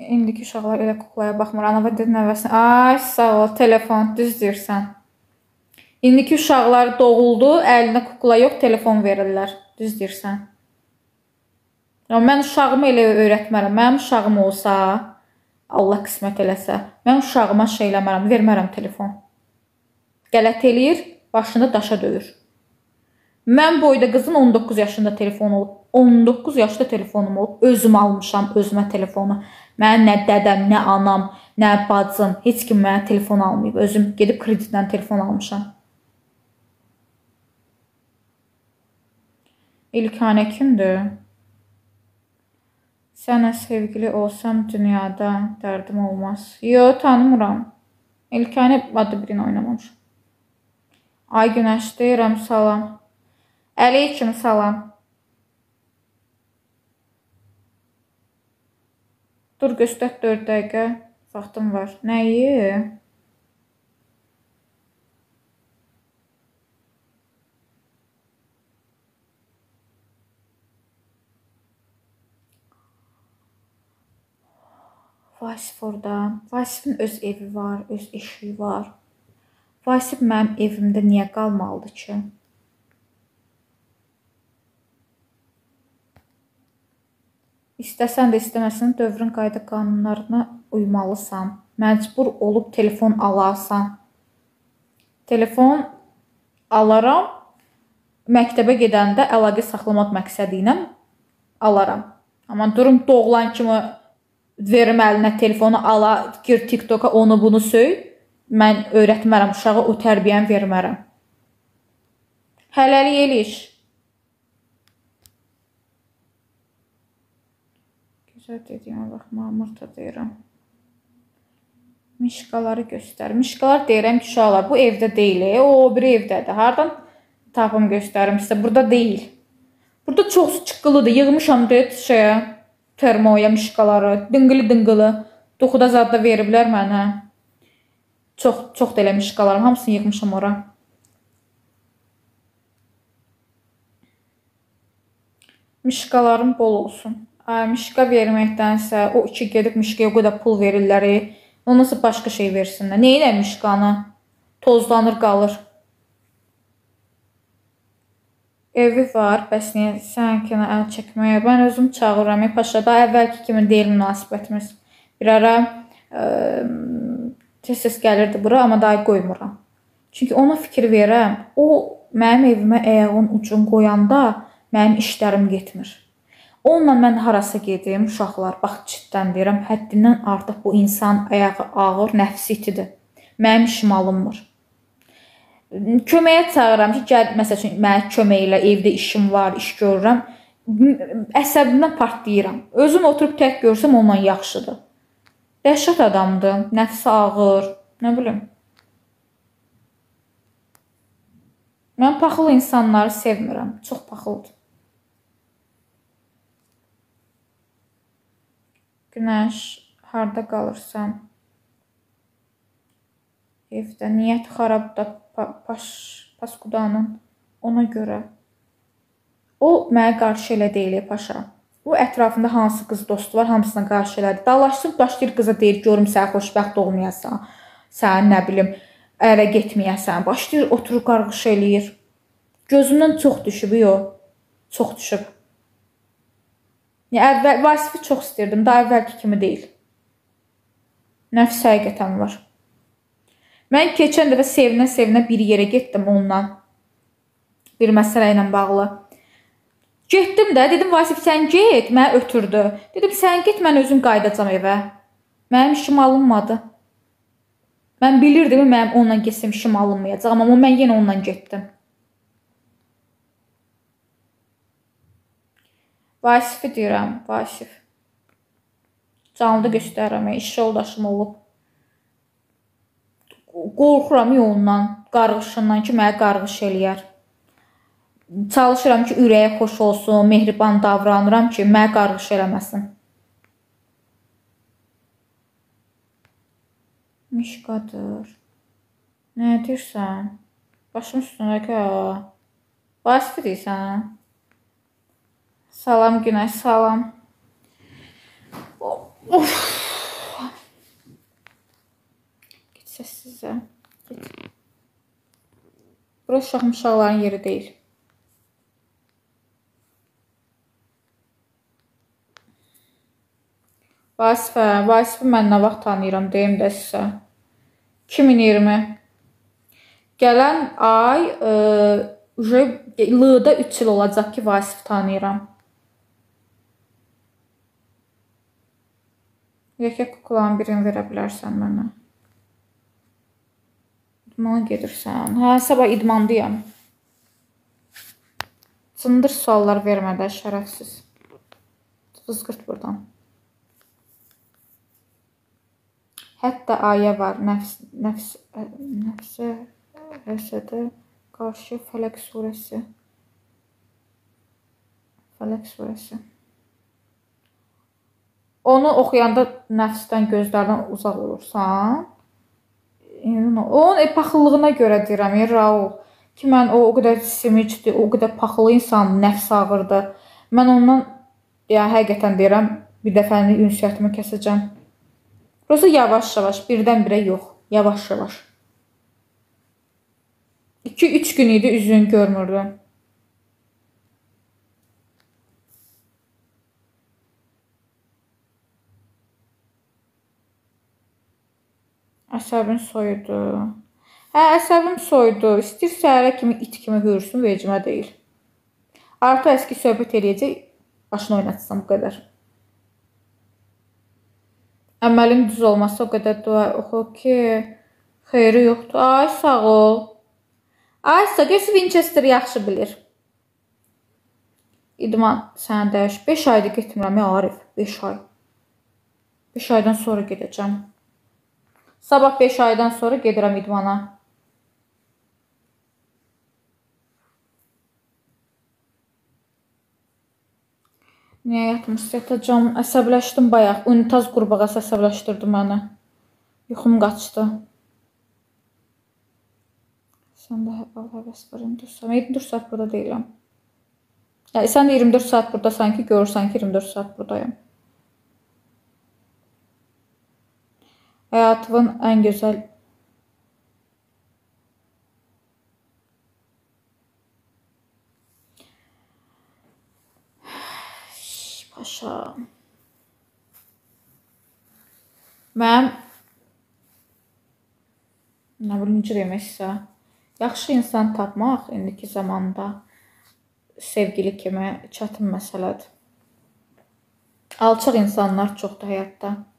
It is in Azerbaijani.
İndiki uşaqlar elə kuklaya baxmır. Anava dedi nəvəsinə, ay sağ ol, telefon, düz deyirsən. İndiki uşaqlar doğuldu, əlinə kukla yox, telefon verirlər, düz deyirsən. Mən uşağımı elə öyrətmərəm. Mənim uşağım olsa, Allah qismət eləsə, mən uşağıma şey eləmərəm, vermərəm telefon. Qələt eləyir, başını daşa döyür. Mən boyda qızın 19 yaşında telefon olub. 19 yaşda telefonum olub. Özüm almışam özümə telefonu. Mən nə dədəm, nə anam, nə bacım, heç kim mənə telefon almayıb. Özüm gedib kreditdən telefon almışam. İlkanə kimdir? Sənə sevgili olsam dünyada dərdim olmaz. Yox, tanımıram. İlkanə adı birini oynamamışam. Ay Günəş deyirəm, salam. Əleyküm salam. Dur, göstər 4 dəqiqə. Vaxtım var. Nəyi? Vasif orada. Vasifin öz evi var, öz eşiği var. Vasif mənim evimdə niyə qalmalıdır ki? İstəsən də istəməsən dövrün qayda qanunlarına uymalısan. Məcbur olub telefon alarsan. Telefon alaram. Məktəbə gedəndə əlaqə saxlamaq məqsədi ilə alaram. Amma durum doğulan kimi verim əlinə telefonu ala, gir TikToka onu bunu söy. Mən öyrətmərəm uşağı, o tərbiyəni vermərəm. Hələlik eliş. Gözəl dediyimə baxma, Murta deyirəm. Mişqaları göstər. Mişqalar deyirəm ki, uşaqlar, bu evdə deyil, o biri evdədir. Hardan tapım göstərim sizə? Burada deyil. Burada çoxsu çıqqılıdır. Yığmışam şeyə, termoya mişqaları. Dıngılı. Toxuda zadda veriblər mənə. Çox da elə mişqalarım. Hamısını yığmışam ora. Mişqalarım bol olsun. Mişqa verməkdənsə, o iki gedib mişqaya o qədər pul verirlər. O nasıl başqa şey versinlər? Neylə mişqanı? Tozlanır, qalır. Evi var, bəs niyə sənkinə əl çəkməyə? Mən özüm çağırıram. Paşa, da əvvəlki kimi deyil münasibətimiz. Bir ara tez gəlirdi bura, amma daha qoymuram. Çünki ona fikir verəm. O, mənim evimə əyağın ucunu qoyanda mənim işlərim getmir. Onunla mən harasa gedim, uşaqlar, bax ciddən deyirəm, həddindən artıq bu insan ayağı ağır, nəfsi itidir. Mənim işim alınmır. Köməyə çağıram ki, gəl, məsəl üçün, mənə kömək elə, evdə işim var, iş görürəm. Əsəbimdən partlayıram. Özüm oturub tək görsəm onunla yaxşıdır. Dəhşət adamdır, nəfsi ağır, nə bilim. Mən paxılı insanları sevmirəm, çox paxılıdır. Günəş, harda qalırsan? Evdə, niyyət xarabda paskudanın, ona görə. O, mənə qarşı elə deyil, paşa. O, ətrafında hansı qız dostu var, hamısına qarşı elədir. Dalaşsın, başlayır qıza deyir, görüm sən xoşbəxt olmayasan, sən nə bilim, ərə getməyəsən. Başlayır, oturur, qarğış eləyir. Gözümdən çox düşüb, yox, çox düşüb. Vasifi çox istirdim, daha əvvəlki kimi deyil. Nəfs həqiqətən var. Mən keçən dəfə sevinə-sevinə bir yerə getdim onunla. Bir məsələ ilə bağlı. Getdim də, dedim Vasif sən get, mənə ötürdü. Dedim sən get, mən özüm qaydacam evə. Mənim işim alınmadı. Mən bilirdim, mənim onunla getsəm işim alınmayacaq, amma mən yenə onunla getdim. Vasifi deyirəm, Vasif. Canlıda göstərirəm, iş yoldaşım olub. Qorxuram ondan, qarğışından ki, mənə qarğış eləyər. Çalışıram ki, ürəyə xoş olsun, mehriban davranıram ki, mənə qarğış eləməsin. Mişqadır. Nə deyirsən? Başım üstündəki, Vasifi deyirsən? Salam Günəş, salam. Of. uşaqların yeri deyil. Vasifi mən nə vaxt tanıyıram, deyim də sizə. 2020. Gələn ay L-da 3 il olacaq ki, Vasifi tanıyıram. Yekə kuklanın birini verə bilərsən mənə. İdmana gedirsən. Hə, sabah idmandayım. Cındır suallar vermədə, şərəfsiz. Vızqırt buradan. Hətta ayə var. Nəfsə həsədə qarşı Fələq surəsi. Fələq surəsi. Onu oxuyanda nəfsdən, gözlərdən uzaq olursan. Onun paxıllığına görə deyirəm, Raul. Ki, mən o qədər simicdir, o qədər paxılı insan, nəfs ağırdı. Mən ondan, həqiqətən deyirəm, bir dəfəlik ünsiyyətimi kəsəcəm. Burası yavaş-yavaş, birdən-birə yox, yavaş-yavaş. 2-3 gün idi, üzünü görmürdüm. Əsəbin soyudu. Hə, əsəbim soyudu. İstir səhərə kimi, it kimi hürsün, vecimə deyil. Artı əski söhbət eləyəcək, başını oynatsam, bu qədər. Əməlim düz olmasa, o qədər dua oxu ki, xeyri yoxdur. Ay, sağ ol. Ay, sağ ol. Görürsün, Winchester yaxşı bilir. İdman sənə dəyiş. 5 ayda getmirəm ya, Arif. 5 ay. 5 aydan sonra gedəcəm. Sabah 5 aydan sonra gedirəm idmana. Niyə yatacam? Əsəbləşdim bayaq. Unitaz qurbağası əsəbləşdirdi məni. Yuxum qaçdı. Sən də həvəs var, 24 saat. 24 saat burada deyiləm. Sən də 24 saat buradasan ki, görürsən ki, 24 saat buradayım. Həyatımın ən gözəl paşa. Mən nə bilim necə deməksə, yaxşı insan tapmaq indiki zamanda sevgili kimi çətin məsələdir. Alçaq insanlar çoxdur həyatda.